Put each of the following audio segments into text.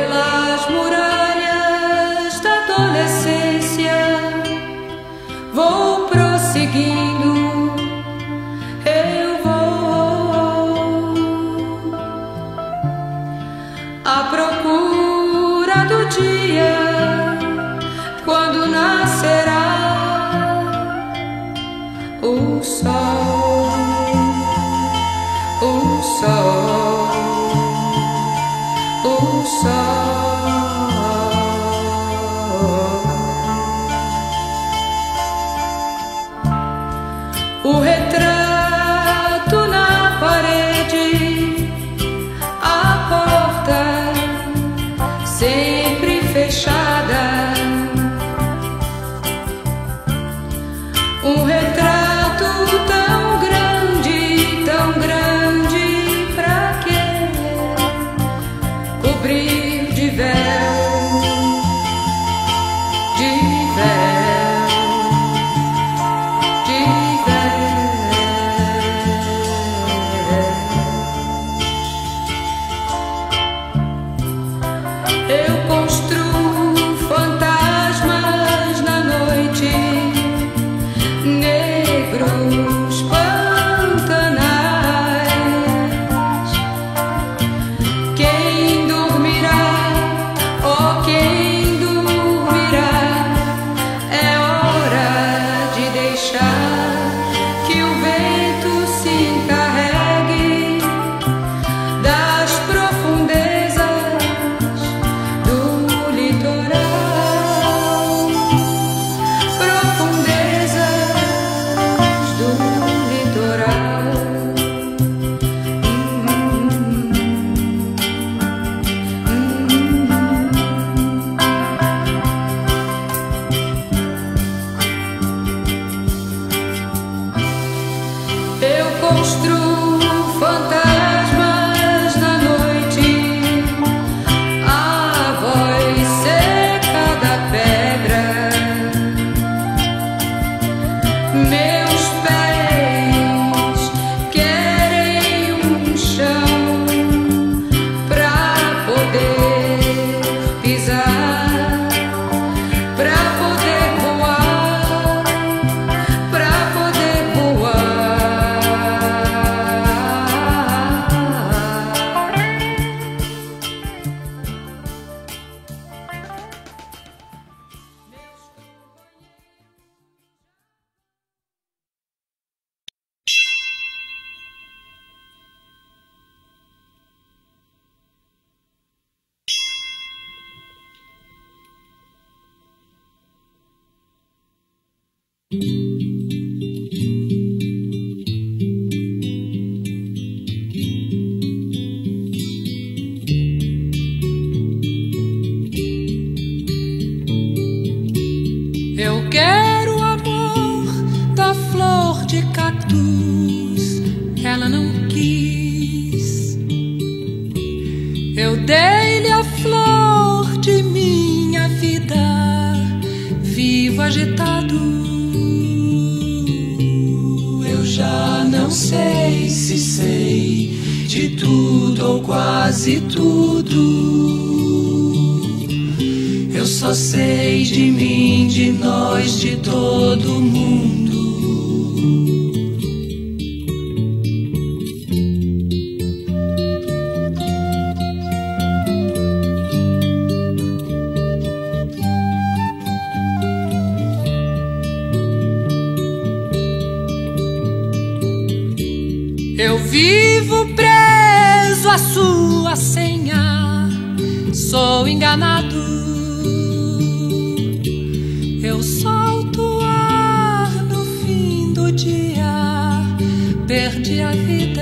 pelas muralhas da adolescência, vou prosseguindo, eu vou à procura do dia, quando nascerá o sol, o sol, o sol. O retrato na parede, a porta sempre fechada, um retrato tão grande, pra quê cobrir de véu, de véu, de véu. Eu construo fantasmas na noite, negros pantanais. Quem dormirá, oh quem dormirá, é hora de deixar que o vento se encarregue das profundezas do litoral, profundezas do litoral. Eu construo fantasmas na noite, a voz seca da pedra. Meus pés querem um chão pra poder pisar, pra poder voar, pra poder voar. Eu quero o amor da flor de cactus, ela não quis. Eu dei-lhe a flor de minha vida, vivo agitado. Eu já não sei se sei de tudo ou quase tudo. Eu só sei de mim, de nós, de todo mundo. Eu vivo preso à sua senha, sou enganado. Eu solto o ar no fim do dia, perdi a vida.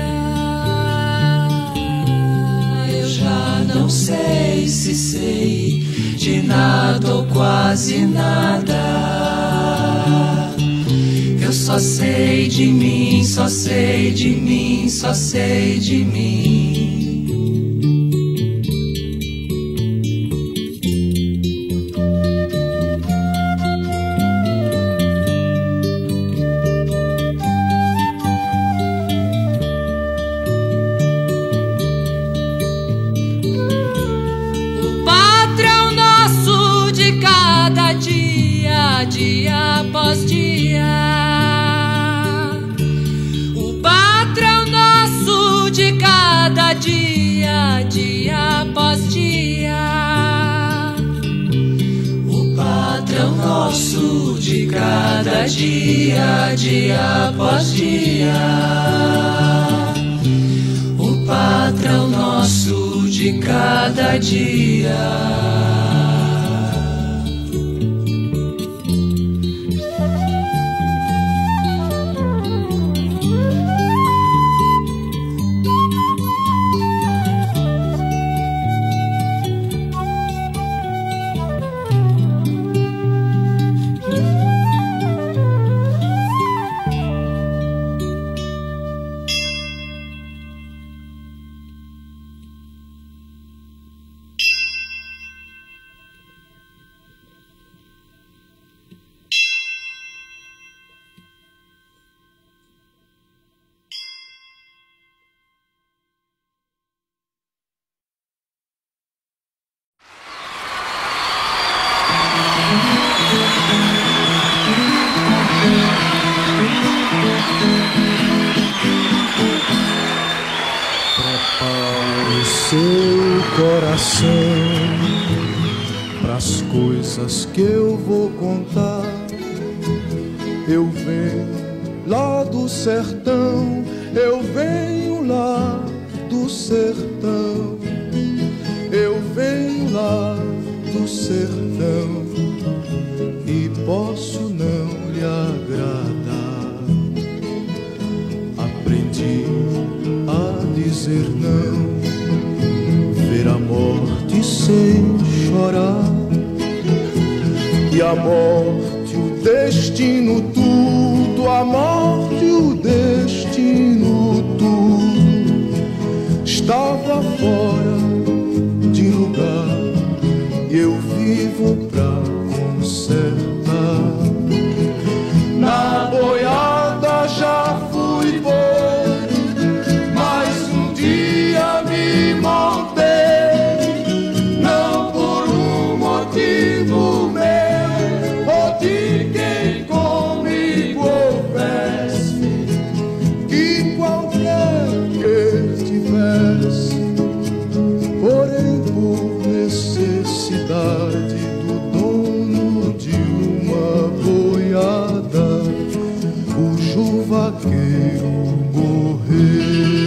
Eu já não sei se sei de nada ou quase nada. Eu só sei de mim, só sei de mim, só sei de mim. O cada dia, dia após dia. O patrão nosso de cada dia, dia após dia. O patrão nosso de cada dia, dia após dia. O patrão nosso de cada dia. Prepare seu coração pras coisas que eu vou contar. Eu venho lá do sertão, eu venho lá do sertão, eu venho lá do sertão e posso não lhe agradar. Aprendi a dizer não, ver a morte sem chorar, e a morte, o destino, tudo, a morte, o destino, tudo estava fora de lugar, e eu vivo pra consertar. Na boiada já fui boi, mas um dia me montei, não por um motivo meu ou de quem comigo houvesse, que qualquer que tivesse, porém por necessidade do dono de uma boiada, cujo vaqueiro morreu.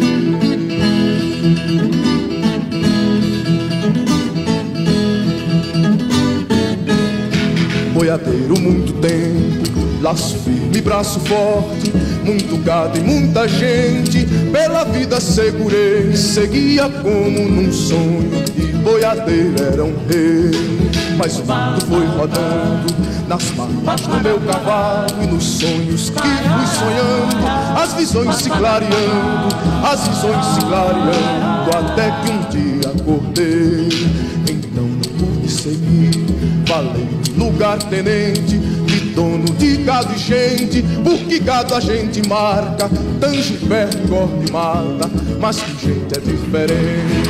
Boiadeiro muito tempo, laço firme, braço forte, muito gado e muita gente, pela vida segurei, seguia como num sonho, e boiadeiro era um rei. Mas o mundo foi rodando nas marcas do meu cavalo, e nos sonhos que fui sonhando, as visões se clareando, as visões se clareando, até que um dia acordei. Então não pude seguir, falei lugar tenente, de dono de gado e gente, porque gado a gente marca, tange perto, corre e mata, mas que gente é diferente.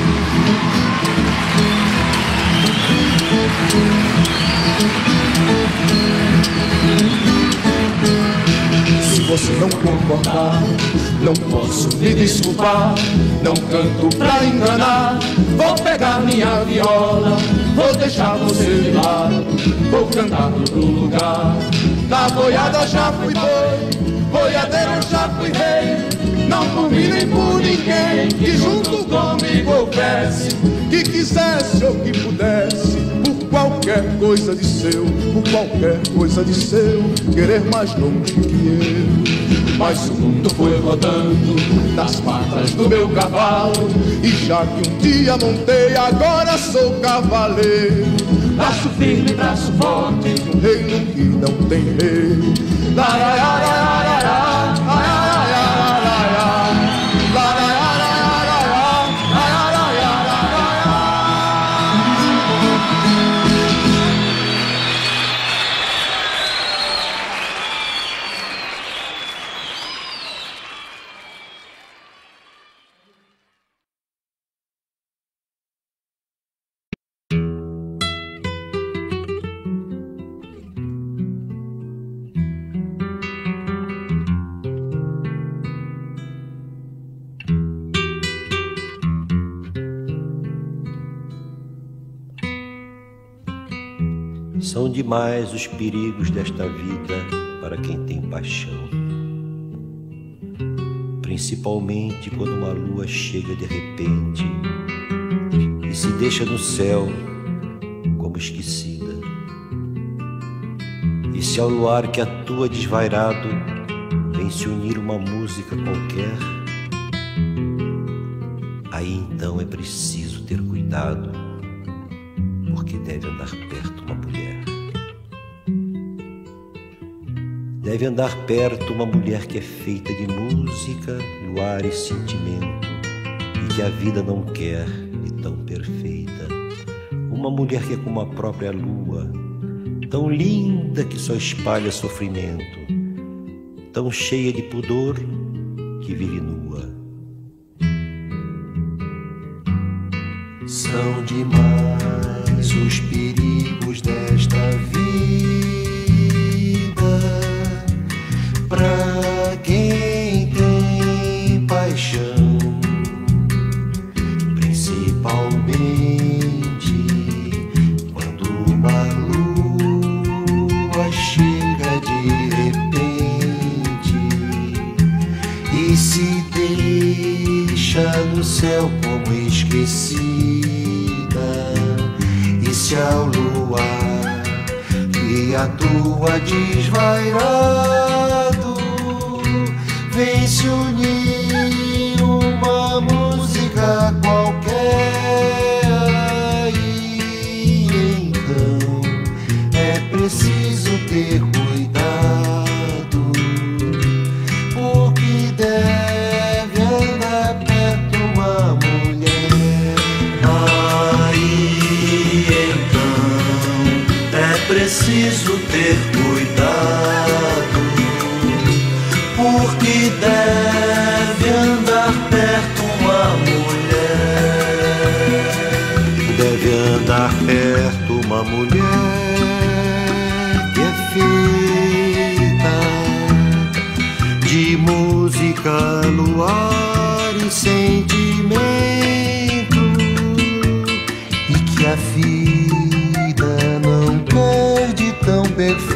Se você não concordar, não posso me desculpar, não canto pra enganar, vou pegar minha viola, vou deixar você de lado, vou cantar no outro lugar. Na boiada já fui boi, boiadeiro já fui rei, não por mim nem por ninguém, que junto comigo houvesse, que quisesse ou que pudesse, por qualquer coisa de seu, por qualquer coisa de seu, querer mais longe que eu. Mas o mundo foi rodando nas patas do meu cavalo, e já que um dia montei, agora sou cavaleiro. Braço firme, braço forte, um reino que não tem rei. São demais os perigos desta vida para quem tem paixão, principalmente quando uma lua chega de repente e se deixa no céu como esquecida. E se ao luar que atua desvairado vem se unir uma música qualquer, aí então é preciso ter cuidado, porque deve andar perto uma mulher. Deve andar perto uma mulher que é feita de música, luar e sentimento, e que a vida não quer de tão perfeita. Uma mulher que é como a própria lua, tão linda que só espalha sofrimento, tão cheia de pudor que vive nua. São demais os perigos desta vida pra quem tem paixão, principalmente quando uma lua chega de repente e se deixa no céu como esquecida. E se ao luar que atua desvairado vem se unir uma música qualquer, aí então é preciso ter cuidado, porque deve andar perto uma mulher. Aí então é preciso ter cuidado, porque deve andar perto uma mulher. Deve andar perto uma mulher que é feita de música, luar e sentimento, E que a vida não perde tão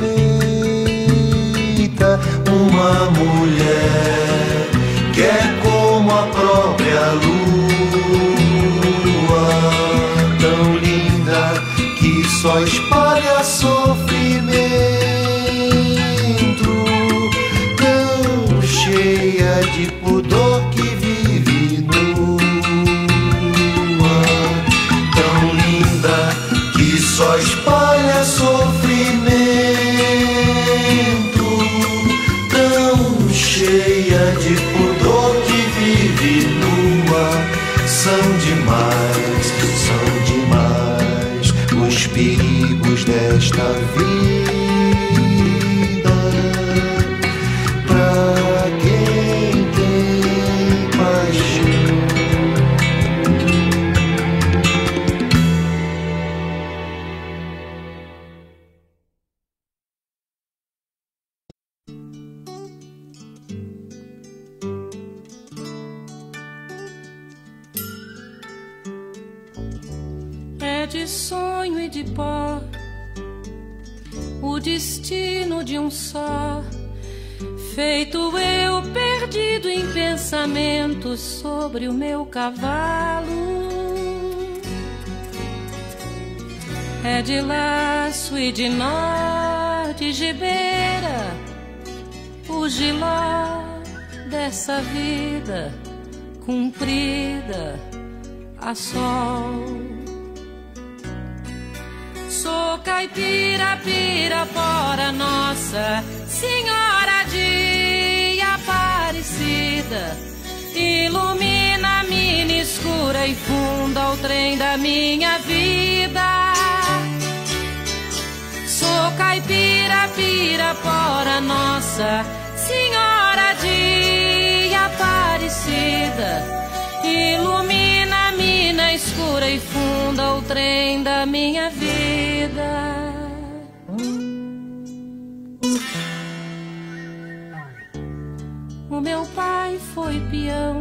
perfeita. Uma mulher que é como a própria lua, tão linda que só espalha sofrimento, tão cheia de pudor que vive nua, tão linda que só espalha sofrimento, tão cheia de pudor que vive nua. São demais os perigos desta vida pra quem tem paixão. É de sonho e de pó o destino de um só, feito eu perdido em pensamentos sobre o meu cavalo. É de laço e de nó, de gibeira, o giló dessa vida cumprida a sol. Sou caipira, pirapora, Nossa Senhora de Aparecida, ilumina a mina escura e funda o trem da minha vida. Sou caipira, pirapora, Nossa Senhora de Aparecida, ilumina a mina escura e funda o trem da minha vida. O meu pai foi peão,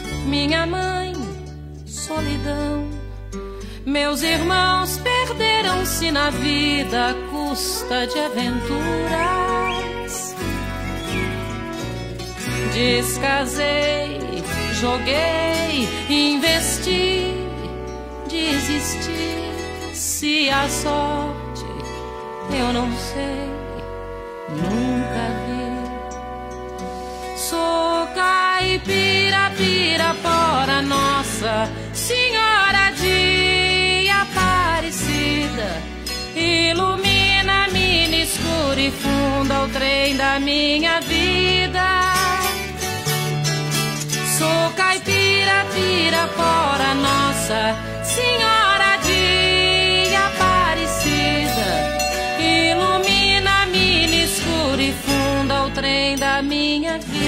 minha mãe solidão, meus irmãos perderam se na vida custa de aventuras. Descasei, joguei, investi, desisti. Se a sorte eu não sei, nunca vi. Sou caipira, pirapora, Nossa Senhora de Aparecida. Ilumina-me no escuro e funda o trem da minha vida. Sou caipira, pirapora, Nossa Senhora de Aparecida. Ilumina-me no escuro e funda o trem da minha vida.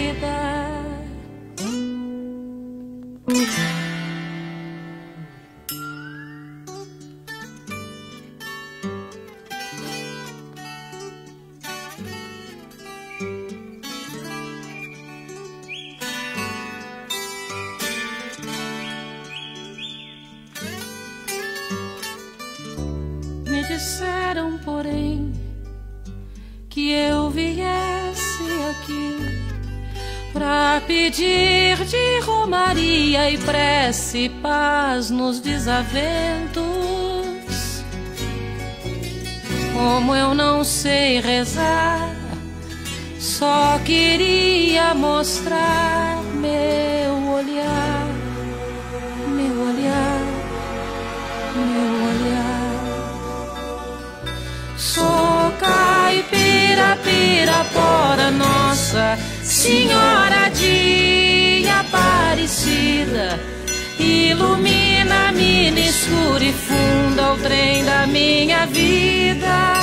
Me disseram, porém, que eu viesse aqui pra pedir de romaria e prece paz nos desaventos. Como eu não sei rezar, só queria mostrar meu olhar, meu olhar, meu olhar. Sou caipira, pirapora, Nossa Senhora de Aparecida. Ilumina-me no escuro e funda o trem da minha vida.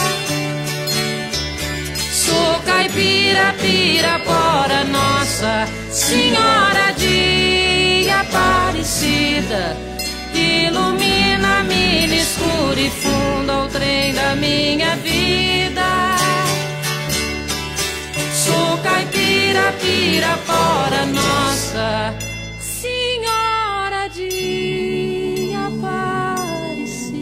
Sou caipira, pirapora, Nossa Senhora de Aparecida. Ilumina-me no escuro e funda o trem da minha vida. Sou caipira, pirapora, Nossa Senhora de Aparecida.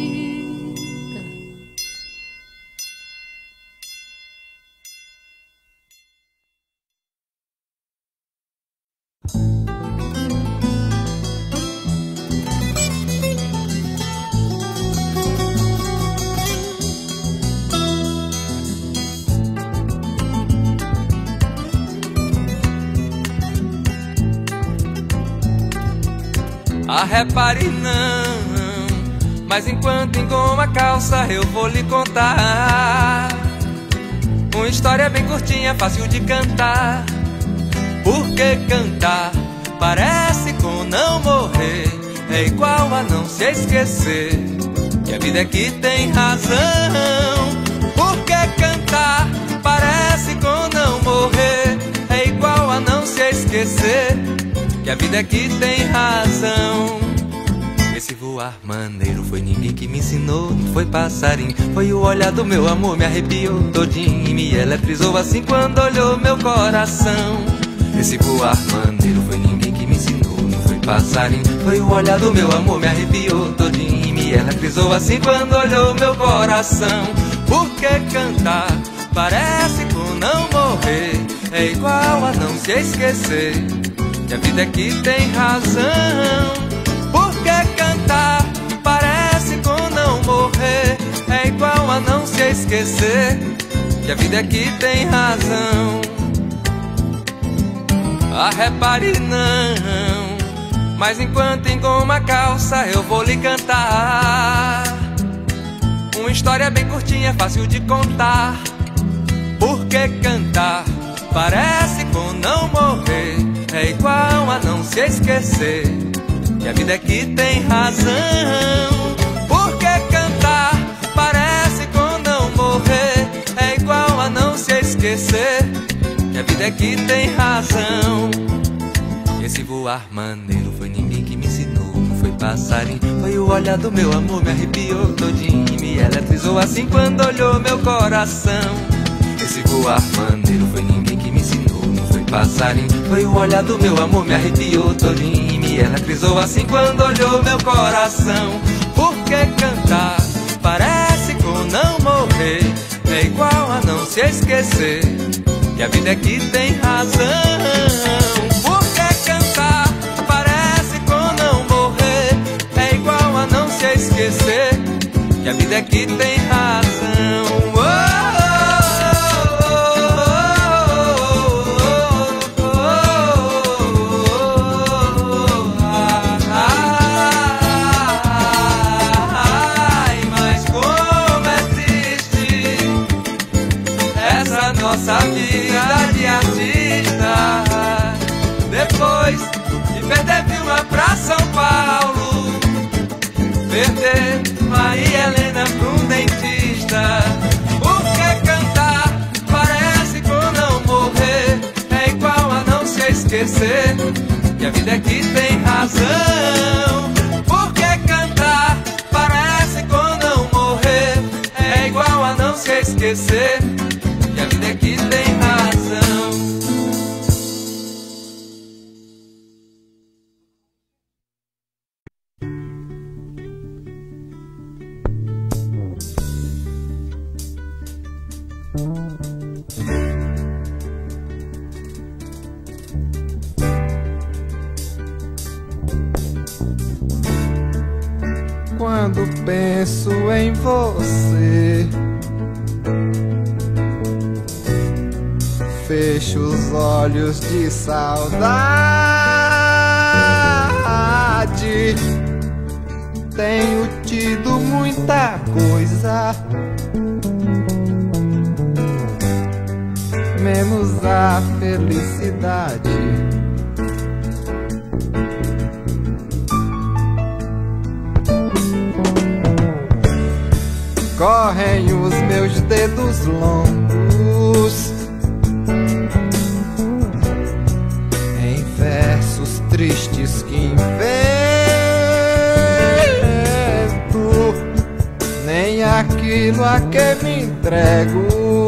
Repare não, mas enquanto engoma a calça eu vou lhe contar uma história bem curtinha, fácil de cantar. Porque cantar parece com não morrer, é igual a não se esquecer que a vida é que tem razão. Porque cantar parece com não morrer, é igual a não se esquecer que a vida é que tem razão. Esse voar maneiro foi ninguém que me ensinou, não foi passarinho, foi o olhar do meu amor, me arrepiou todinho e me eletrizou assim quando olhou meu coração. Esse voar maneiro foi ninguém que me ensinou, não foi passarinho, foi o olhar do meu amor, me arrepiou todinho e me eletrizou assim quando olhou meu coração. Porque cantar parece com não morrer, é igual a não se esquecer que a vida é que tem razão. Porque cantar parece com não morrer, é igual a não se esquecer que a vida é que tem razão. Repare não, mas enquanto engoma a calça eu vou lhe cantar uma história bem curtinha, fácil de contar. Porque cantar parece com não morrer, é igual a não se esquecer que a vida é que tem razão. Porque cantar parece com não morrer, é igual a não se esquecer que a vida é que tem razão. Esse voar maneiro foi ninguém que me ensinou, não foi passarinho, foi o olhar do meu amor, me arrepiou todinho e me eletrizou assim quando olhou meu coração. Esse voar maneiro foi ninguém que me ensinou, não foi passarinho, foi o olhar do meu amor, me arrepiou todinho e me eletrizou assim quando olhou meu coração. Porque cantar esquecer que a vida é que tem razão. Porque cantar parece com não morrer, é igual a não se esquecer que a vida é que tem razão. Nossa vida de artista, depois de perder Vilma pra São Paulo, perder Maria Helena pra um dentista. Porque cantar parece com não morrer, é igual a não se esquecer que a vida é que tem razão. Porque cantar parece com não morrer, é igual a não se esquecer que a vida é que tem razão. Quando penso em você, fecho os olhos de saudade. Tenho tido muita coisa, menos a felicidade. Correm os meus dedos longos em versos tristes que invento, nem aquilo a que me entrego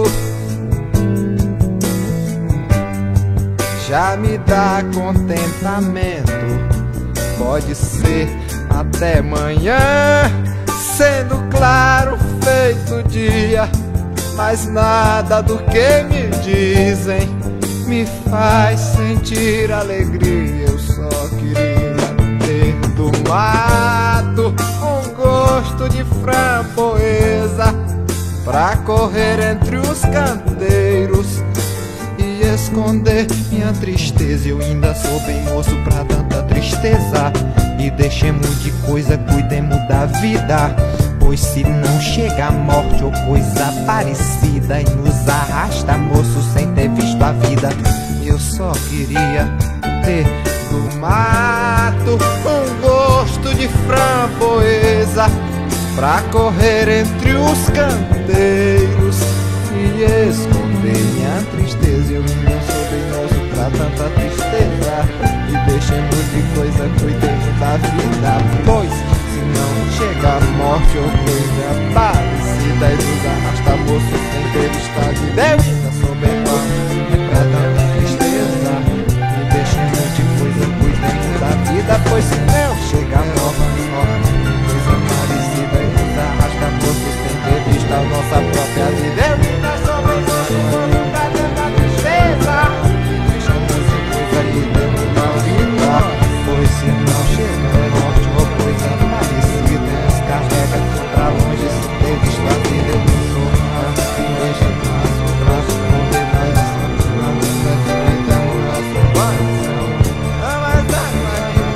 já me dá contentamento. Pode ser até amanhã, sendo claro feito dia, mas nada do que me dizem me faz sentir alegria. Eu só queria ter do mato um gosto de framboesa pra correr entre os canteiros e esconder minha tristeza. Eu ainda sou bem moço pra tanta tristeza, e deixemos de coisa, cuidemos da vida, pois se não chega a morte ou coisa parecida e nos arrasta, moço, sem ter visto a vida. Eu só queria ter do mato um gosto de framboesa pra correr entre os canteiros e esconder minha tristeza. Eu não sou bem moço pra tanta tristeza, e deixemos de coisa, cuidemos da vida, pois se não chega a morte ou coisa parecida e nos arrasta, moço, sem ter visto a vida. Eu ainda sou bem moço pra tanta tristeza, e deixemos de coisa, cuidemos da vida, pois se não chega a morte coisa parecida e nos arrasta, moço, sem ter visto a nossa própria vida. Eu ainda sou bem moço pra tanta tristeza, deixemos de coisa, cuidemos da vida, pois se não chega a morte ou coisa parecida nos carrega pra longe, sem ter visto a vida. Eu não sou mais, deixa o nosso braço correr mais na vida, então o nosso coração mas dá mais que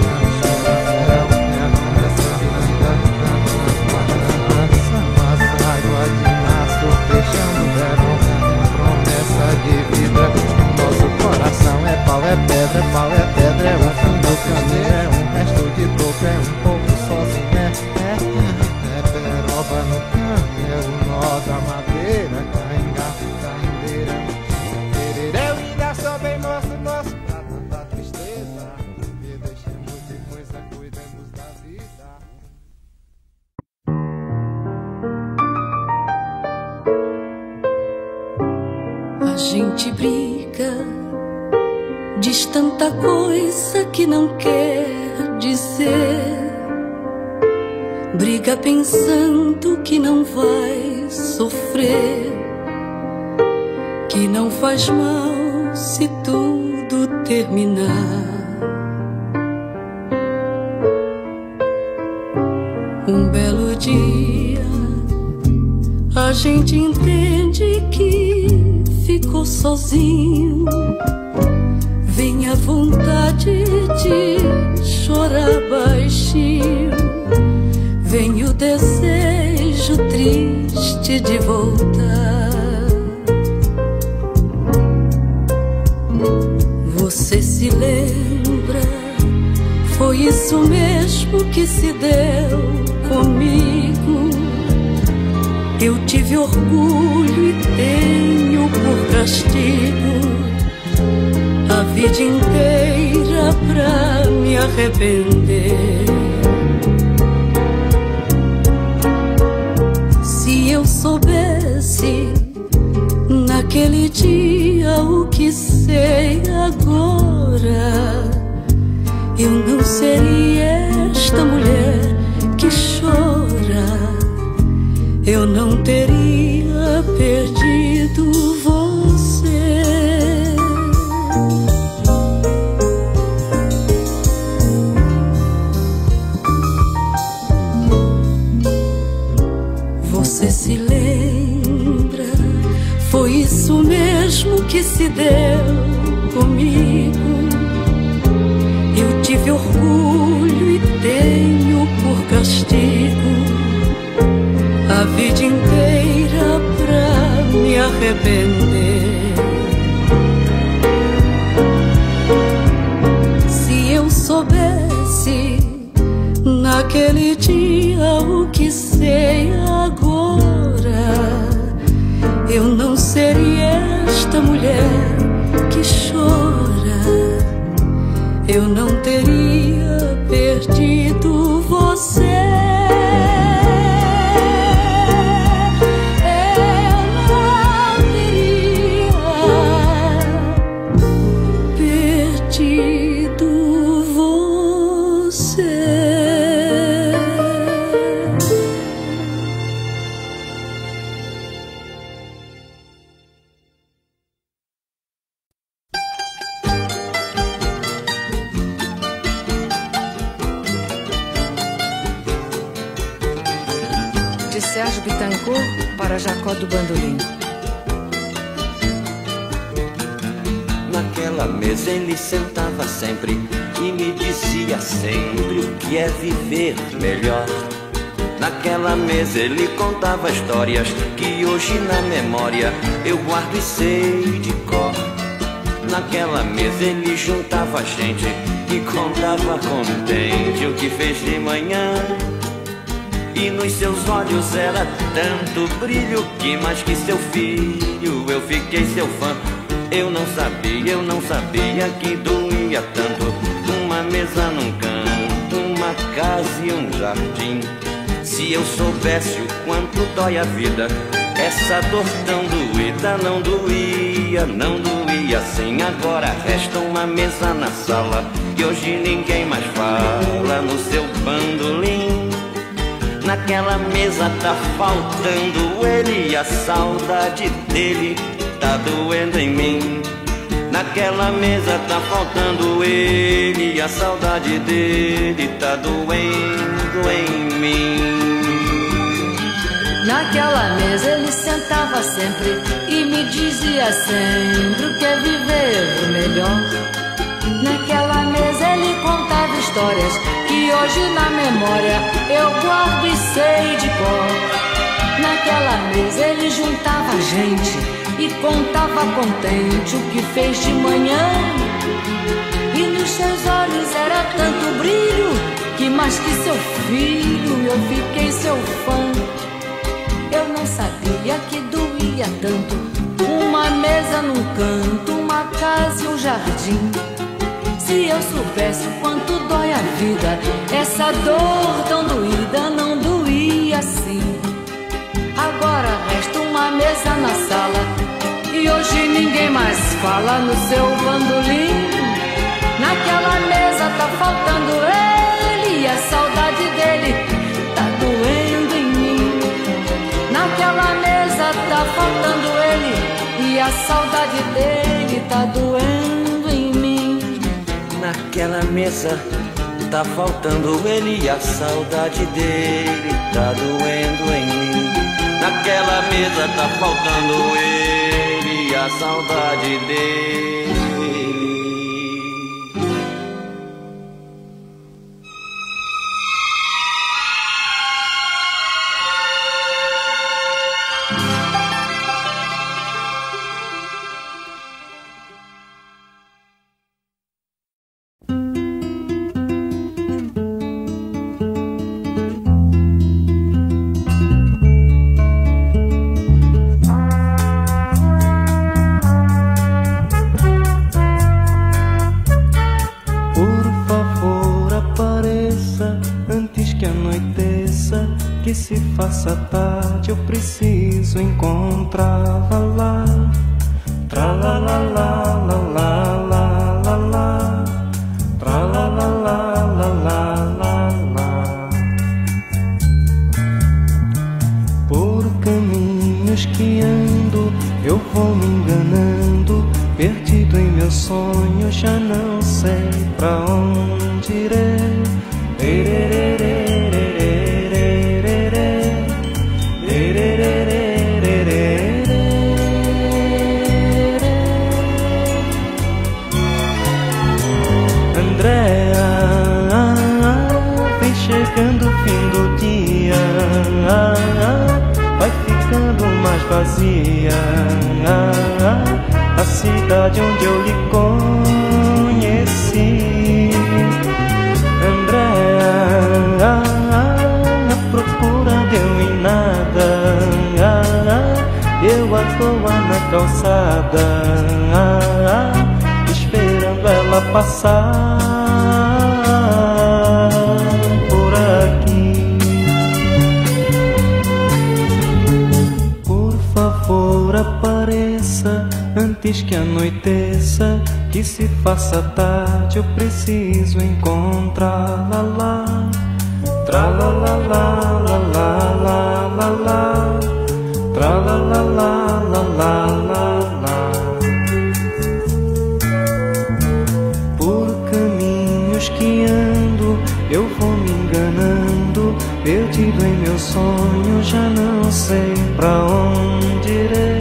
fechando o verão, promessa de vida. Nosso coração é pau, é pedra, pau, é pedra, é um fim do caminho, é um resto de toco, é um pouco sozinho, é peroba no canto, é o nó da madeira, cainga, caindeira. Eu ainda sou bem moço, moço pra tanta tristeza, e deixemos de coisa, cuidemos da vida. A gente briga, diz tanta coisa que não quer dizer. Briga pensando que não vai sofrer. que não faz mal se tudo terminar. Um belo dia a gente entende que ficou sozinho. Vem a vontade de chorar baixinho, vem o desejo triste de voltar. Você se lembra? Foi isso mesmo que se deu comigo. Eu tive orgulho e tenho por castigo a vida inteira pra me arrepender. Se eu soubesse naquele dia o que sei agora, eu não seria esta mulher que chora. Eu não teria perdido você. Você se lembra? Foi isso mesmo que se deu comigo. Eu tive orgulho e tenho por castigo a vida inteira pra me arrepender. Se eu soubesse naquele dia o que sei agora, eu não seria esta mulher que chora. Eu não teria perdido você. Sérgio Bittencourt para Jacó do Bandolim. Naquela mesa ele sentava sempre e me dizia sempre o que é viver melhor. Naquela mesa ele contava histórias que hoje na memória eu guardo e sei de cor. Naquela mesa ele juntava gente e contava contente o que fez de manhã. E nos seus olhos era tanto brilho que mais que seu filho eu fiquei seu fã. Eu não sabia que doía tanto uma mesa num canto, uma casa e um jardim. Se eu soubesse o quanto dói a vida, essa dor tão doída não doía, não doía assim. Agora resta uma mesa na sala e hoje ninguém mais fala no seu bandolim. Naquela mesa tá faltando ele e a saudade dele tá doendo em mim. Naquela mesa tá faltando ele e a saudade dele tá doendo em mim. Naquela mesa ele sentava sempre e me dizia sempre o que é viver melhor. Naquela mesa ele contava histórias que hoje na memória eu guardo e sei de cor. Naquela mesa ele juntava gente e contava contente o que fez de manhã. E nos seus olhos era tanto brilho que mais que seu filho eu fiquei seu fã. Eu não sabia que doía tanto uma mesa num canto, uma casa e um jardim. Se eu soubesse o quanto dói a vida, essa dor tão doída não doía assim. Agora resta uma mesa na sala e hoje ninguém mais fala no seu bandolim. Naquela mesa tá faltando ele e a saudade dele tá doendo em mim. Naquela mesa tá faltando ele e a a saudade dele tá doendo em mim. Naquela mesa tá faltando ele e a saudade dele tá doendo em mim. Naquela mesa tá faltando ele e a saudade dele. Que se faça tarde, eu preciso encontrá-la lá. Tra la la la la la la la la. Tra la la la la la la la. Por caminhos que ando, eu vou me enganando, perdido em meu sonho, já não sei pra onde irei. Chegando o fim do dia, vai ficando mais vazia a cidade onde eu lhe conheci. Andréa, a procura deu em nada, eu à toa na calçada, esperando ela passar. Apareça antes que anoiteça, que se faça tarde, eu preciso encontrá-la lá. Tra la la la la la la la la. Tra la la la la la la la. Por caminhos que ando, eu vou me enganando, perdido em meu sonho, já não sei pra onde irei.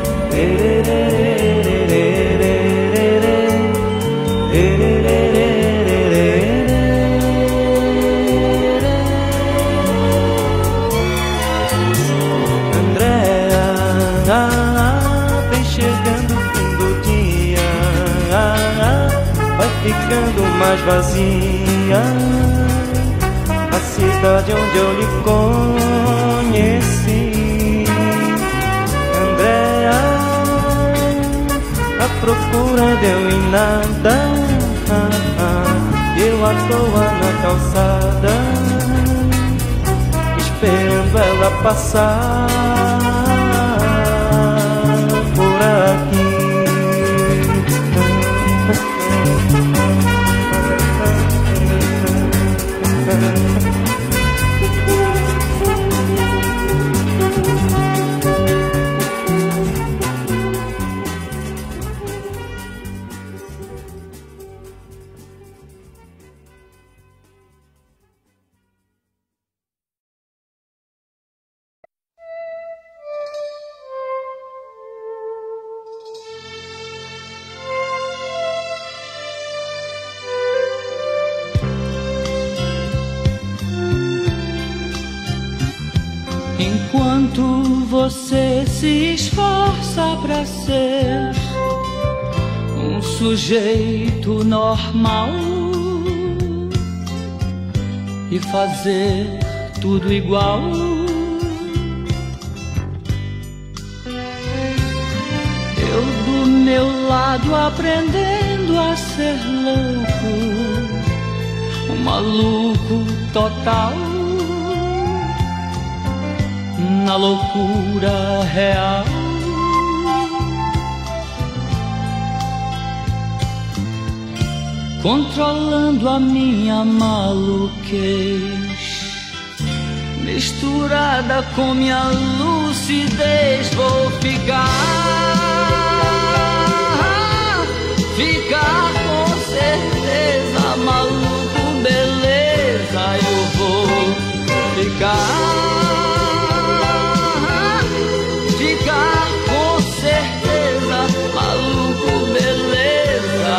Andréa, vem chegando o fim do dia, vai ficando mais vazia a cidade onde eu lhe conheci. Andréa, a procura deu em nada, eu à toa na calçada, esperando ela passar por aqui. Enquanto você se esforça pra ser um sujeito normal e fazer tudo igual, eu do meu lado aprendendo a ser louco, um maluco total, na loucura real. Controlando a minha maluquez, misturada com minha lucidez, vou ficar ficar com certeza, maluco, beleza, eu vou ficar com certeza, maluco, beleza.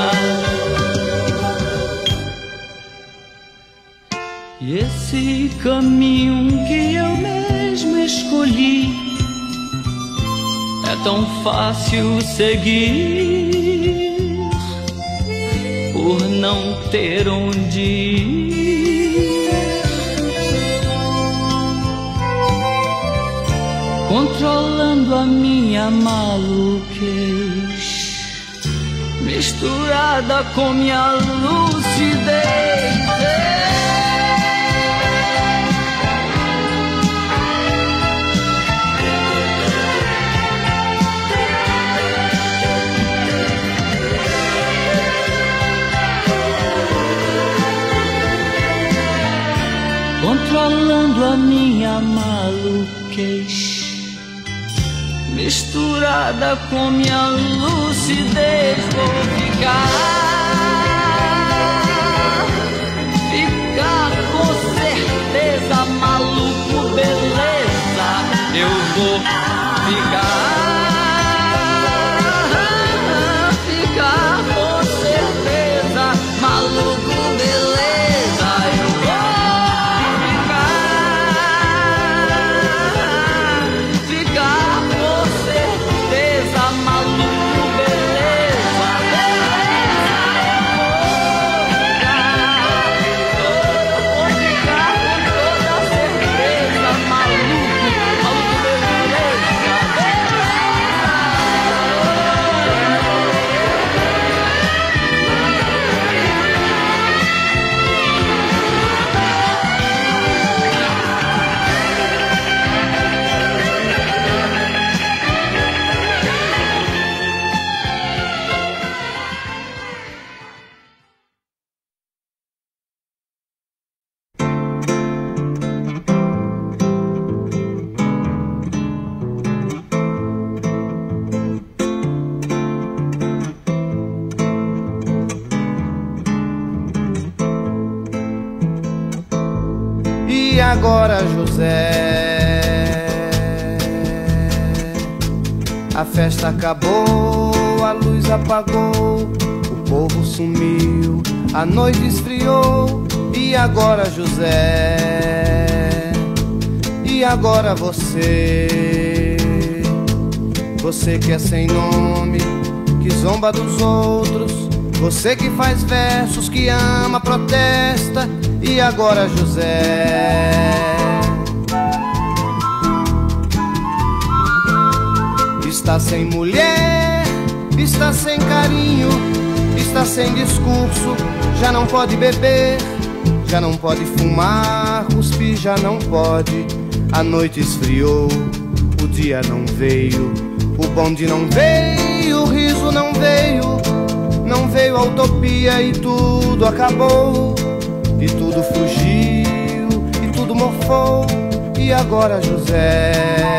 E esse caminho que eu mesmo escolhi é tão fácil seguir, por não ter onde ir, controlando a minha maluquez, misturada com minha lucidez. Controlando a minha maluquez, misturada com minha lucidez, vou ficar com certeza, maluco, beleza, eu vou ficar com certeza, maluco, beleza, eu vou agora, José, a festa acabou, a luz apagou, o povo sumiu, a noite esfriou. E agora, José, e agora você, você que é sem nome, que zomba dos outros, você que faz versos, que ama, protesta. E agora, José, está sem mulher, está sem carinho, está sem discurso, já não pode beber, já não pode fumar, cuspir já não pode. A noite esfriou, o dia não veio, o bonde não veio, o riso não veio, não veio a utopia e tudo acabou. E tudo fugiu, e tudo morfou. E agora, José,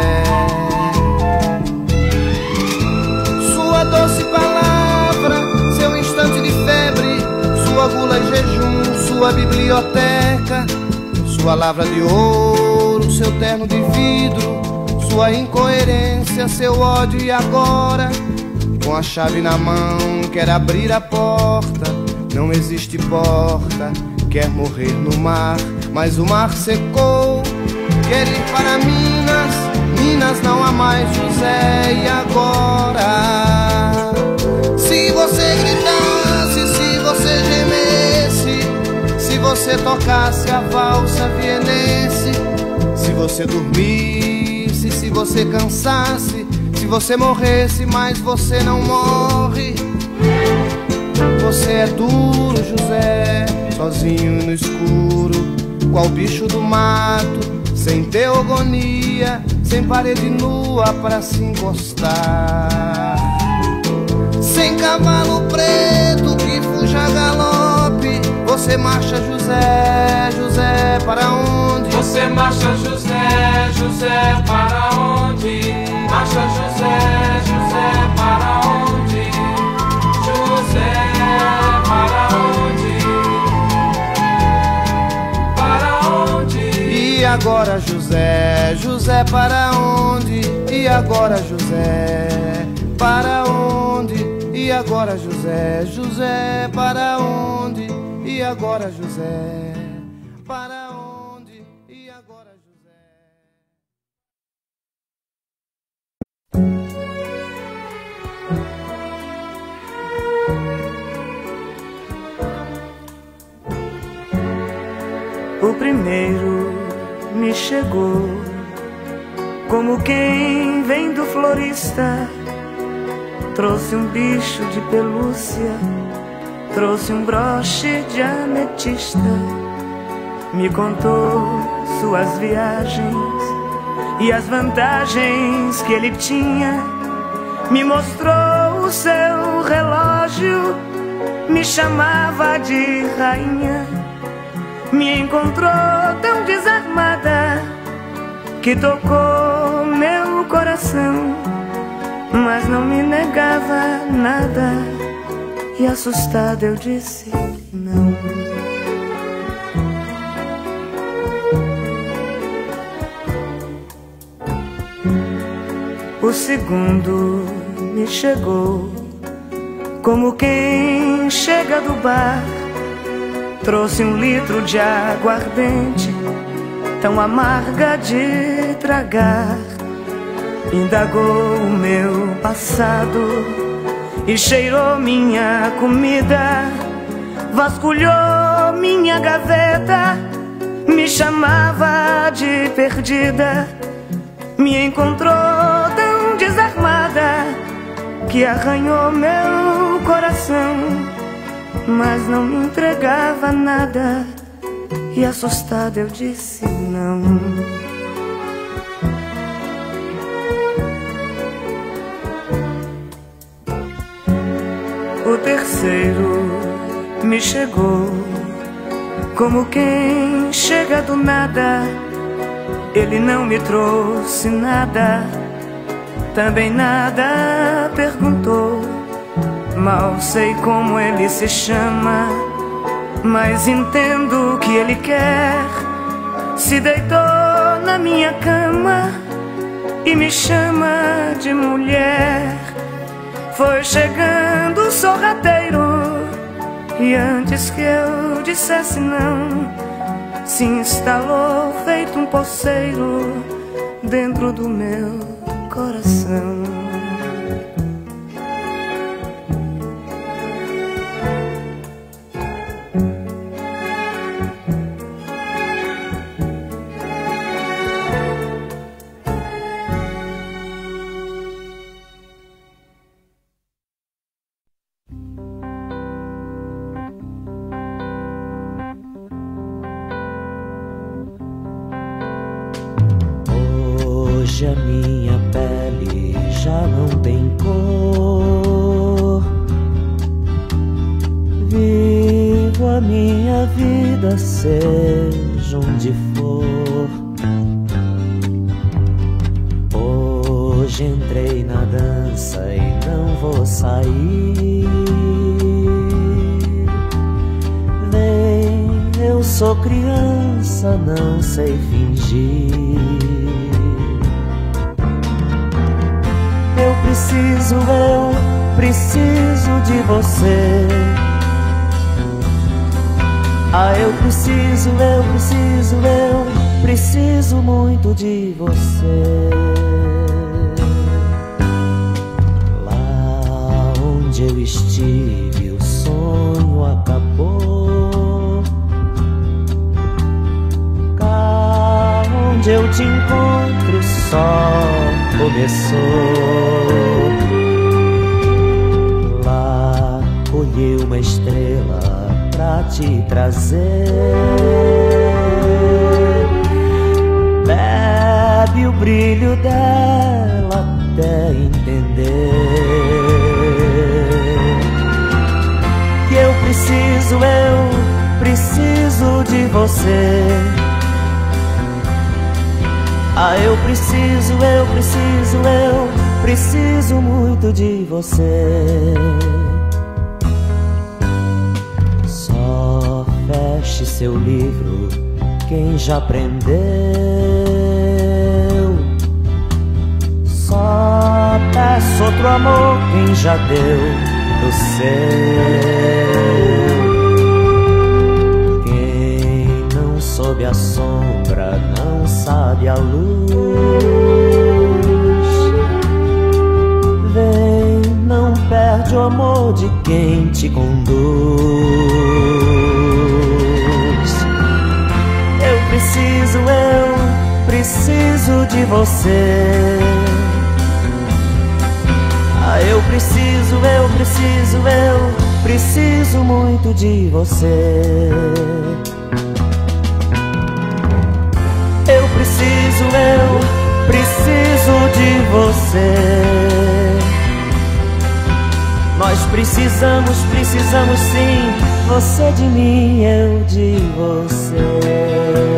sua doce palavra, seu instante de febre, sua gula e jejum, sua biblioteca, sua lavra de ouro, seu terno de vidro, sua incoerência, seu ódio. E agora, com a chave na mão, quer abrir a porta, não existe porta. Quer morrer no mar, mas o mar secou. Quer ir para Minas, Minas não há mais José. E agora, se você gritasse, se você gemesse, se você tocasse a valsa vienense, se você dormisse, se você cansasse, se você morresse, mas você não morre. Você é duro, José, sozinho no escuro, qual bicho do mato, sem teogonia, sem parede nua pra se encostar, sem cavalo preto que fuja a galope. Você marcha, José, José, para onde? Você marcha, José, José, para onde? Marcha, José, José, para onde? José. agora José, José para onde? E agora José, para onde? E agora José, José para onde? E agora José, para onde? E agora José? O primeiro me chegou como quem vem do florista. Trouxe um bicho de pelúcia, trouxe um broche de ametista. Me contou suas viagens e as vantagens que ele tinha. Me mostrou o seu relógio, me chamava de rainha. Me encontrou tão desarmada que tocou meu coração, mas não me negava nada. E assustada eu disse não. O segundo me chegou como quem chega do bar. Trouxe 1 litro de aguardente, tão amarga de tragar. Indagou o meu passado e cheirou minha comida. Vasculhou minha gaveta, me chamava de perdida. Me encontrou tão desarmada que arranhou meu coração, mas não me entregava nada. E assustada eu disse não. O terceiro me chegou como quem chega do nada. Ele não me trouxe nada, também nada perguntou. Mal sei como ele se chama, mas entendo o que ele quer. Se deitou na minha cama e me chama de mulher. Foi chegando sorrateiro e antes que eu dissesse não, se instalou feito um poceiro dentro do meu coração. Hoje a minha pele já não tem cor. Vivo a minha vida, seja onde for. Hoje entrei na dança e não vou sair. Vem, eu sou criança, não sei fingir. Eu preciso de você. Ah, eu preciso muito de você. Lá onde eu estive, o sonho acabou. Cá onde eu te encontro, só começou. Lá colhi uma estrela pra te trazer. Bebe o brilho dela até entender que eu preciso de você. Ah, eu preciso muito de você. Só feche seu livro quem já aprendeu. Só peço outro amor quem já deu do seu. Quem não soube a sombra não sabe a luz. Vem, não perde o amor de quem te conduz. Eu preciso de você. Ah, eu preciso muito de você. Eu preciso de você. Nós precisamos sim. Você de mim, eu de você.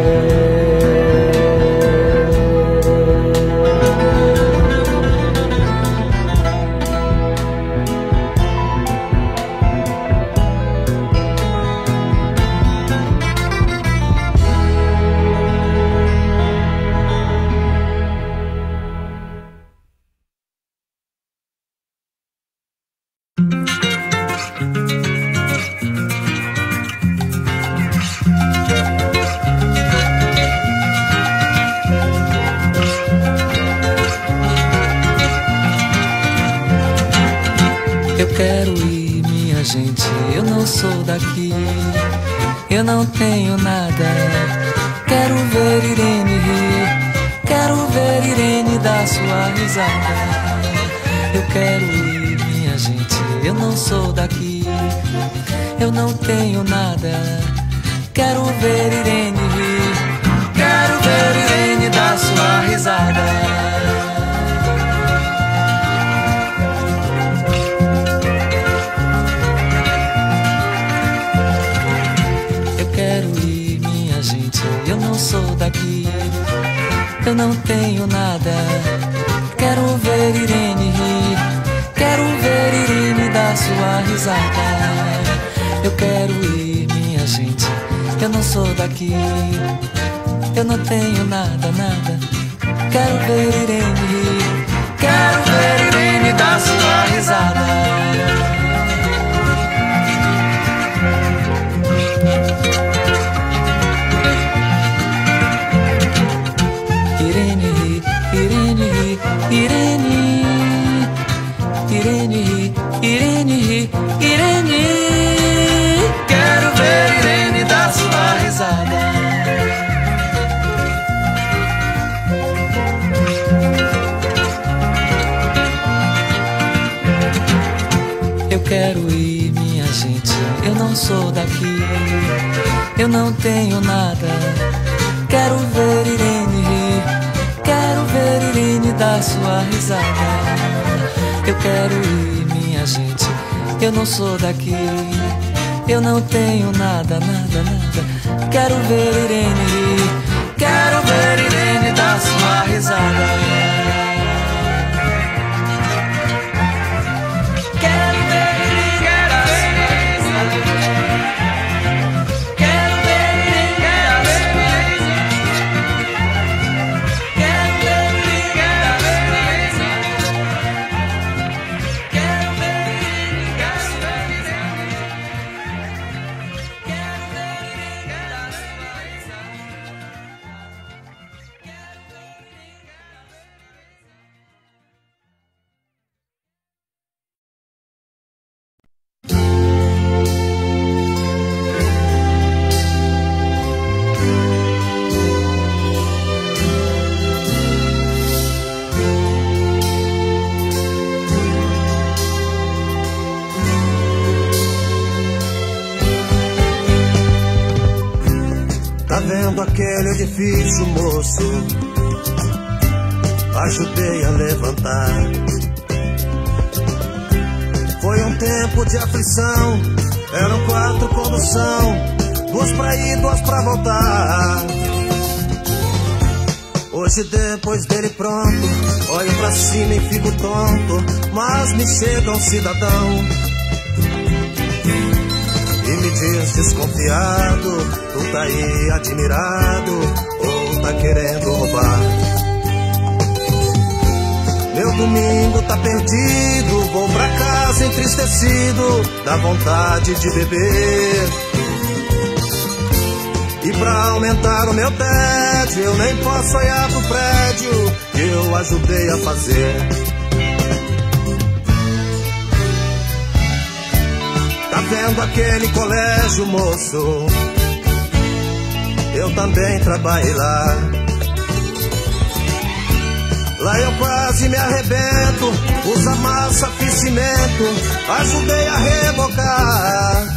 Eu quero ir, minha gente, eu não sou daqui. Eu não tenho nada. Quero ver Irene rir. Quero ver Irene dar sua risada. Eu quero ir, minha gente, eu não sou daqui. Eu não tenho nada. Quero ver Irene rir. Quero ver Irene dar sua risada. Eu não sou daqui, eu não tenho nada. Quero ver Irene rir. Quero ver Irene dar sua risada. Eu quero ir, minha gente, eu não sou daqui. Eu não tenho nada, nada. Quero ver Irene rir. Quero ver Irene dar sua risada. Irene, quero ver Irene dar sua risada. Eu quero ir, minha gente, eu não sou daqui. Eu não tenho nada. Quero ver Irene rir. Quero ver Irene dar sua risada. Eu quero ir, minha gente, eu não sou daqui. Eu não tenho nada, nada, nada. Quero ver Irene rir. Quero ver Irene dar sua risada. Quero ver Irene dar sua risada. Quero ver Irene dar sua risada. Quero ver Irene dar sua risada. Quero ver Irene dar sua risada. Quero ver Irene dar sua risada. Tá vendo aquele edifício, moço? Ajudei a levantar. Foi um tempo de aflição. Eram 4 condução, 2 pra ir, 2 pra voltar. Hoje depois dele pronto, olho pra cima e fico tonto. Mas me chega um cidadão e me diz desconfiado, tu tá aí admirado ou tá querendo roubar? Meu domingo tá perdido, vou pra casa entristecido, dá vontade de beber. E pra aumentar o meu tédio, eu nem posso olhar pro prédio que eu ajudei a fazer. Tá vendo aquele colégio, moço? Eu também trabalhei lá. Lá eu quase me arrebento, usa massa, fiz cimento, ajudei a rebocar.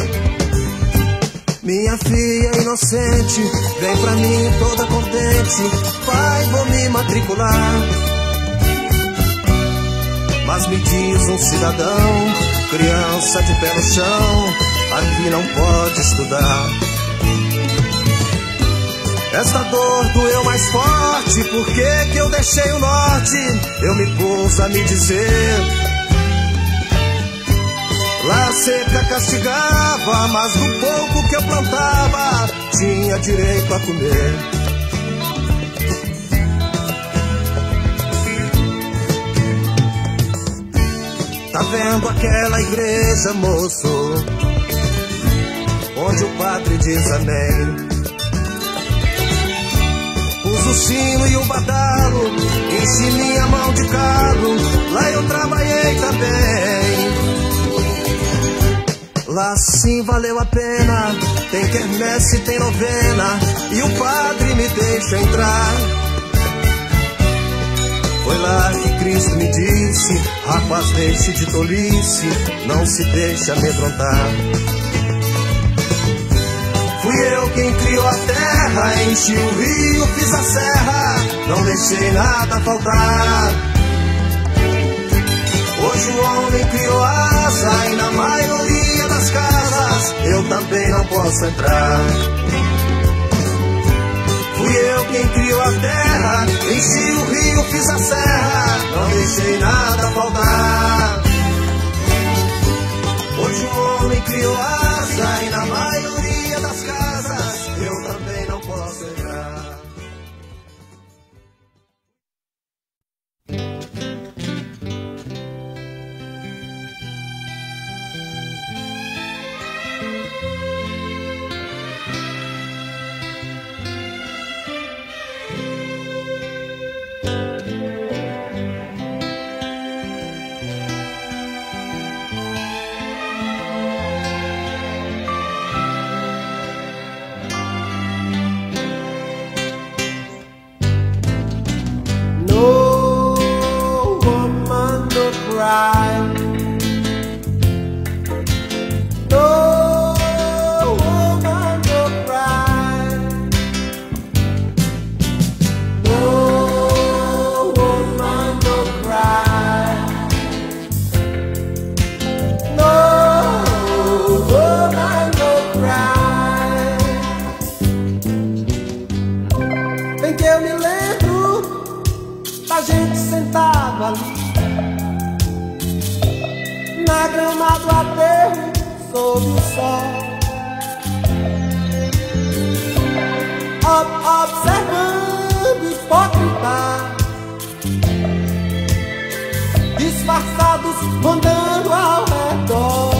Minha filha inocente, vem pra mim toda contente, pai, vou me matricular. Mas me diz um cidadão, criança de pé no chão, aqui não pode estudar. Esta dor doeu mais forte, por que eu deixei o norte? Eu me pus a me dizer. Lá a seca castigava, mas do pouco que eu plantava, tinha direito a comer. Tá vendo aquela igreja, moço, onde o padre diz amém? Pus o sino e o badalo, enchi minha mão de calo, lá eu trabalhei também. Lá sim valeu a pena, tem quermesse, tem novena, e o padre me deixa entrar. Foi lá que Cristo me disse, rapaz, deixe de tolice, não se deixe amedrontar. Fui eu quem criou a terra, enchi o rio, fiz a serra, não deixei nada faltar. Hoje o homem criou asa e na maioria das casas eu também não posso entrar. Fui eu quem criou a terra, enchi o rio, fiz a serra, não deixei nada faltar. Hoje o homem criou asa e na maioria das casas eu também não posso entrar. Observando hipócritas disfarçados rondando ao redor,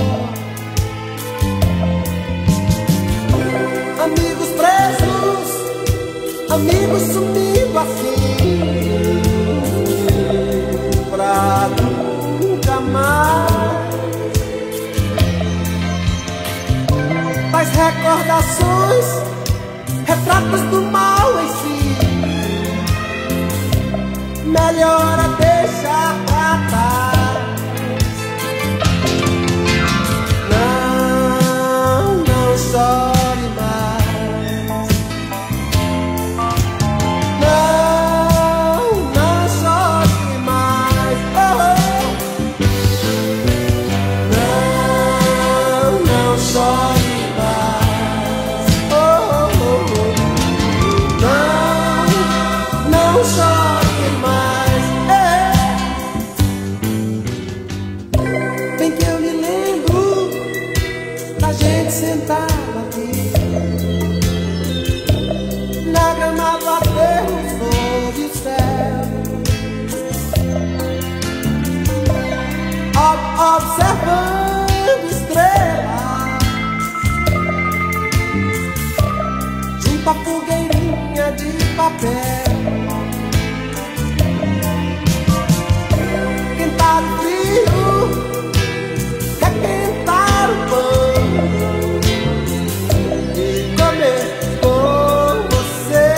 amigos presos, amigos sumindo assim pra nunca mais. Tais recordações, retratos do mal em si, melhor é deixar pra trás. Não, não chore mais. Não, não chore mais. Oh, oh. Não, não chore. Não chore mais, uma fogueirinha de papel. Quentar o frio, requentar o pão e comer com você.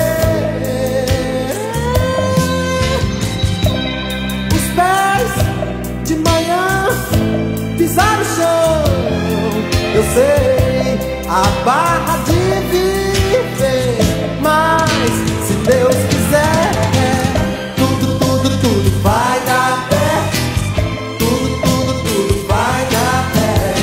Os pés de manhã pisar no chão, eu sei a barra de viver, mas se Deus quiser, tudo vai dar pé. Tudo vai dar pé.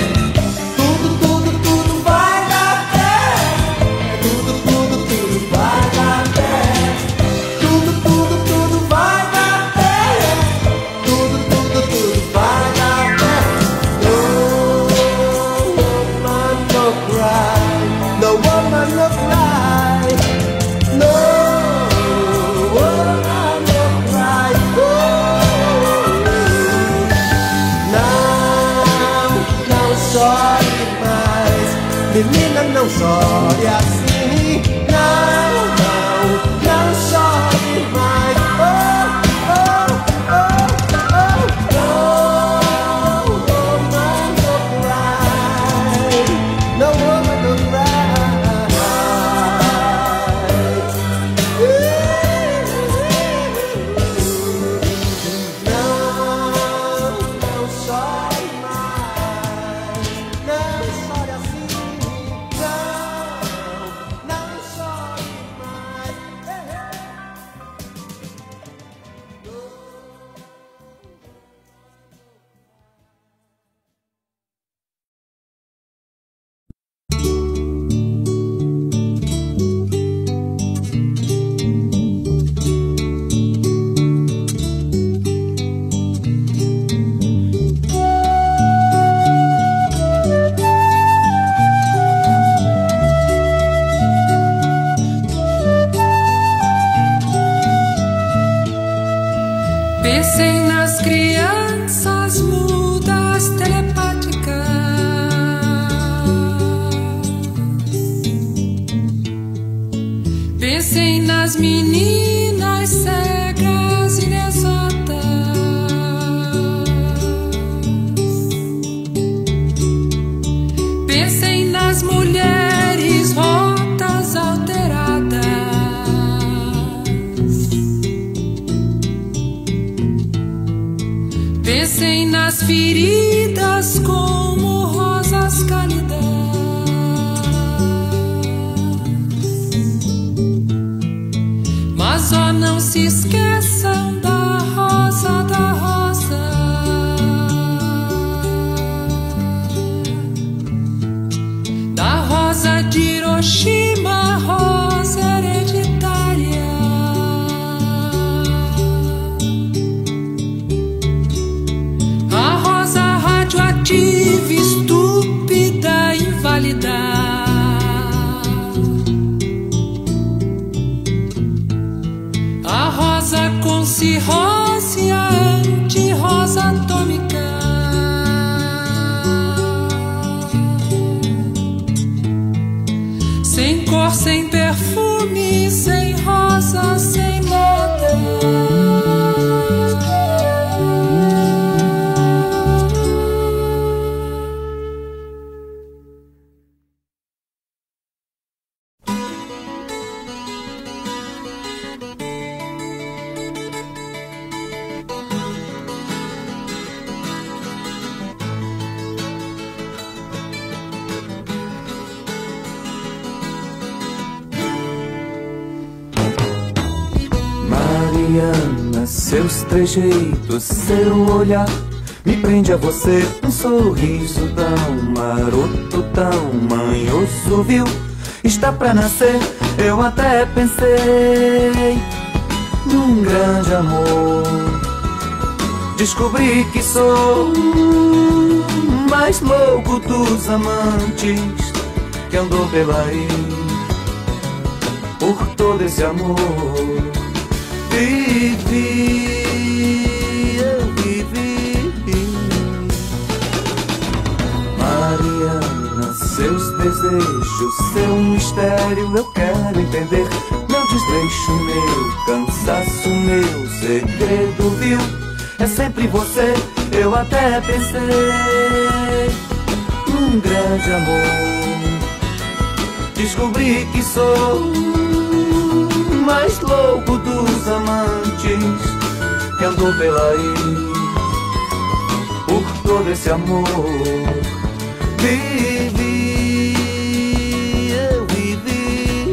Tudo vai dar pé. Tudo vai dar pé. Tudo vai dar pé. Tudo vai dar pé. No woman no cry. No woman no cry. Não chore mais, menina, não chore assim. Não chore mais. No woman no cry. No woman no cry. Não chore mais. Não chore assim. Não chore mais. Pensem nas crianças mudas telepáticas. Pensem nas meninas cegas inexatas. Pensem nas mulheres rotas alteradas. Pensem nas feridas como rosas cálidas. Mas ó, não se esqueçam da rosa, da rosa. Da rosa de Hiroshima, rosa hereditária. A rosa radioativa, estúpida, inválida. A rosa com cirrose, a anti-rosa atômica. Sem cor, sem perfume, sem rosa, sem moda. Mariana, seus trejeitos, seu olhar me prende a você. Um sorriso tão maroto, tão manhoso, viu? Está pra nascer. Eu até pensei num grande amor. Descobri que sou o mais louco dos amantes que andou pela ilha por todo esse amor. Eu vivi. Mariana, seus desejos, seu mistério eu quero quero entender meu desleixo, meu cansaço, meu segredo, viu? É sempre você, eu até pensei num grande amor. Descobri que sou o mais louco dos amantes que andou pela aí. Por todo esse amor vivi, eu vivi.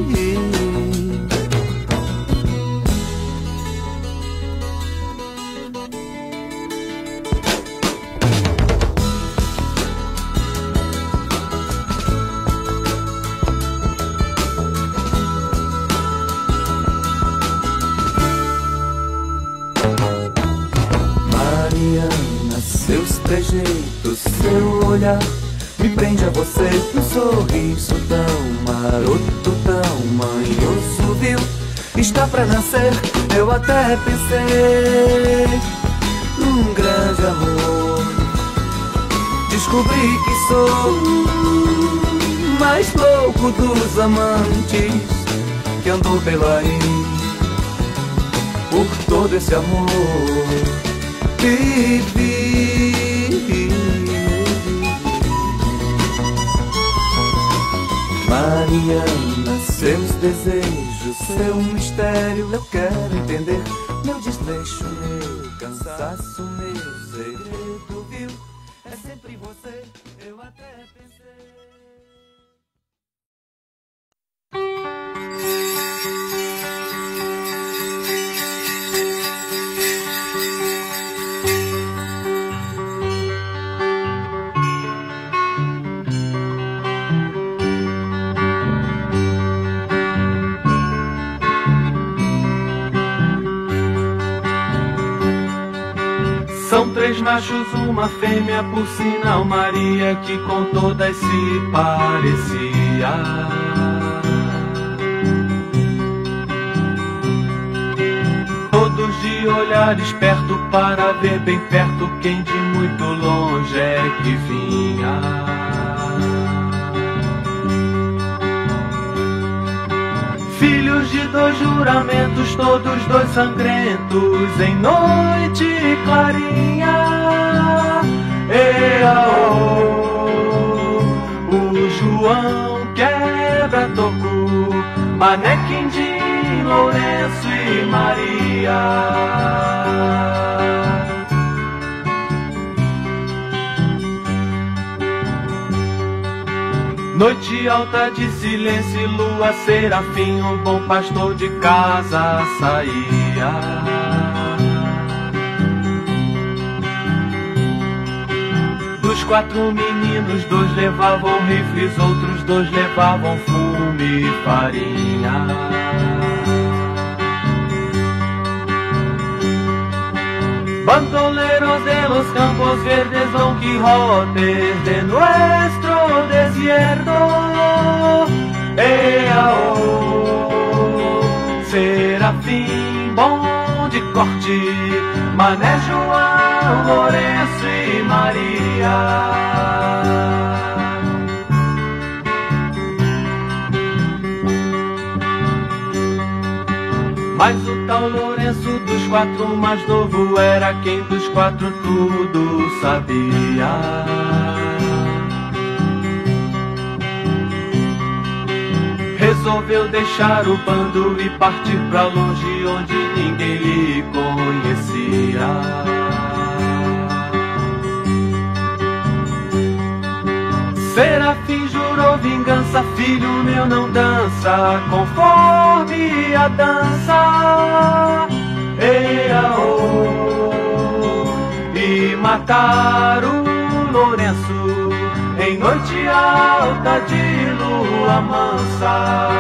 Mariana, seus trejeitos, seu olhar me prende a você. Um sorriso tão maroto, tão manhoso, viu? Está pra nascer, eu até pensei num grande amor. Descobri que sou o mais louco dos amantes que andou pela aí. Por todo esse amor vivi. Mariana, seus desejos, seu mistério, eu quero entender meu desleixo, meu cansaço, meu segredo, viu? É sempre você, eu até pensei. São 3 machos, uma fêmea, por sinal Maria, que com todas se parecia. Todos de olhar esperto para ver bem perto quem de muito longe é que vinha. Filhos de 2 juramentos, todos 2 sangrentos, em noite clarinha. O João quebra-toco, Mané, Quindim, Lourenço e Maria. Noite alta de silêncio, lua, serafim, um bom pastor de casa saía. Dos 4 meninos, 2 levavam rifles, outros 2 levavam fume e farinha. Bandoleros de los campos verdes, Don Quijote de nuestro desierto. Serafim, bom de corte, Mané, João, Lourenço e Maria. Mas o tal Lourenço dos 4 mais novo era quem dos 4 tudo sabia. Resolveu deixar o bando e partir pra longe onde ninguém lhe conhecia. Serafim jurou vingança, filho meu, não dança conforme a dança. E mataram o Lourenço em noite alta de lua mansa.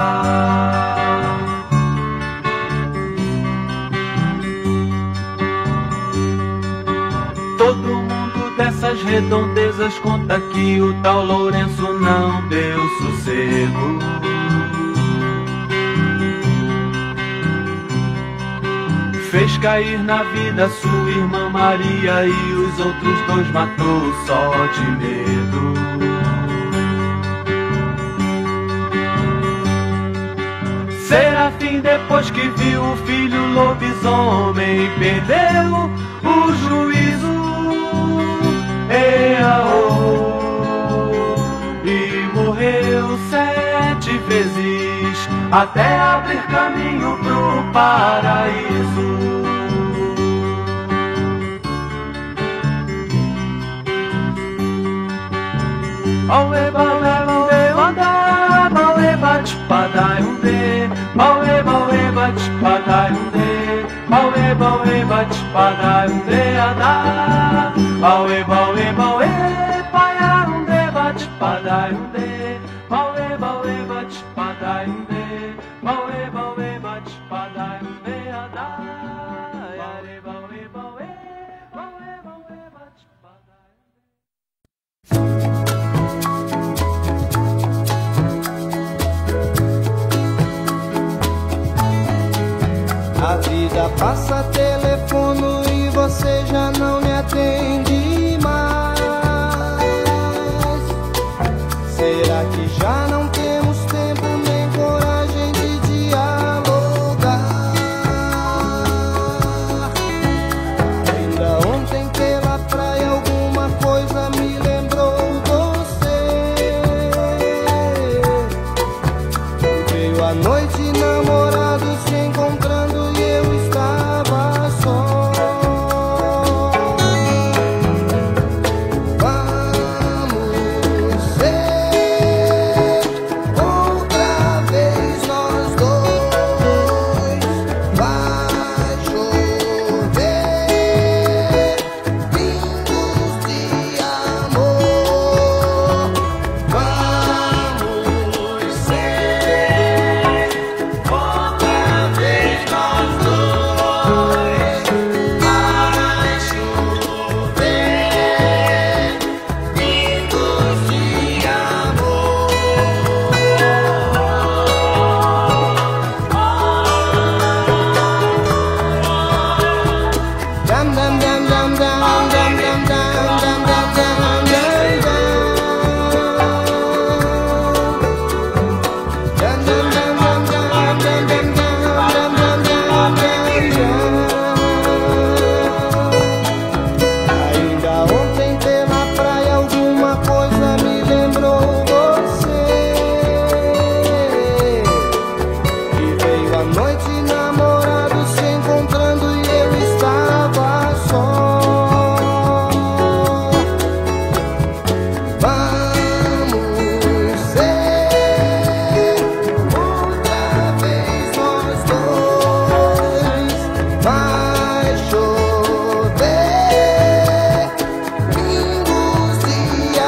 Todo mundo dessas redondezas conta que o tal Lourenço não deu sossego. Fez cair na vida sua irmã Maria e os outros 2 matou só de medo. assim depois que viu o filho lobisomem, perdeu o juízo, e morreu 7 vezes até abrir caminho pro paraíso. Aue baue baue bada, baue bat padai unde, baue baue bat padai unde, baue baue bat padai unde ada, baue baue baue paia unde bat padai unde, baue baue bat padai unde, baue baue bat padai unde ada, baue baue baue baue baue bat padai. A vida passa telefono e você já não me atende mais. Será que já não temos tempo nem coragem de dialogar? Ainda ontem pela praia alguma coisa me lembrou você. Veio a noite namorados se encontrando e eu estava só. Vamos ser outra vez nós dois. Vai chover pingos de amor. Vamos ser outra vez nós dois. Vai chover pingos de amor. Dam dam dam dam dam dam dam dam dam dam Ainda ontem pela praia alguma coisa me lembrou você. E veio a noite namorados se encontrando e eu estava só. Vamos ser outra vez nós dois. Vai chover pingos de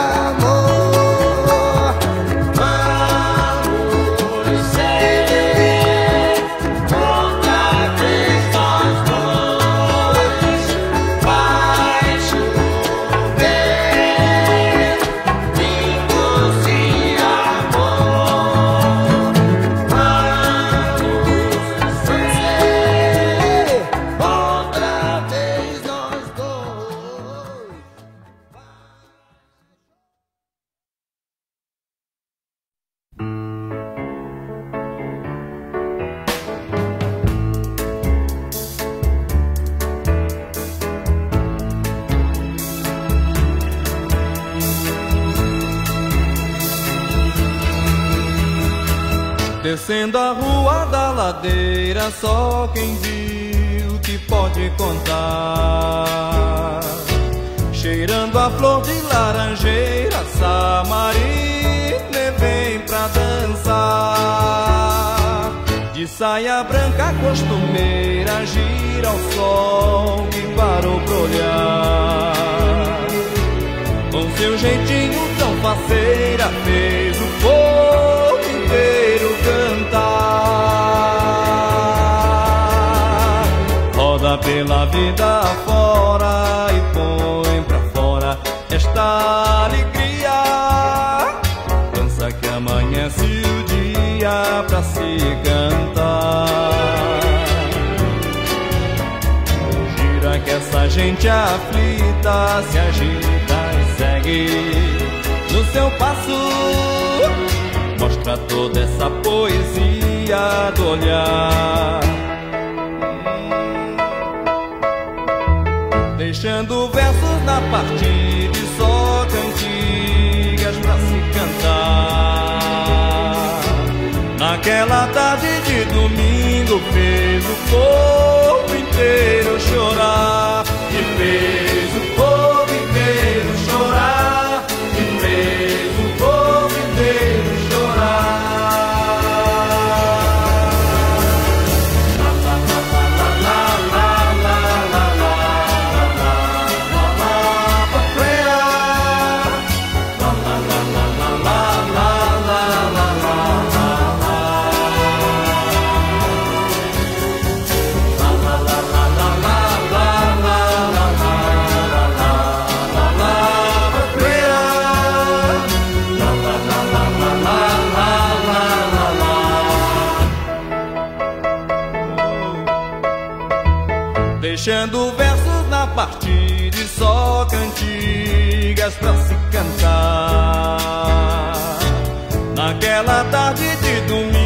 amor. Vamos ser outra vez nós dois. Vai chover pingos de amor. Vamos ser outra vez nós dois. Descendo a rua da ladeira, só quem viu que pode contar. Cheirando a flor de laranjeira, Samarina vem pra dançar. De saia branca costumeira, gira o sol que parou pra olhar. Com seu jeitinho tão faceira, fez o povo inteiro cantar. Roda pela vida fora e põe pra fora esta alegria. Dança que amanhece o dia pra se cantar. Gira que essa gente aflita se agita e segue no seu passo. Mostra mostra toda essa poesia do olhar, deixando versos na parte de só cantigas pra se cantar. Naquela tarde de domingo fez o povo inteiro chorar, e fez o povo inteiro chorar, e fez o povo inteiro chorar. Deixando versos na parte de só cantigas pra se cantar. Naquela tarde de domingo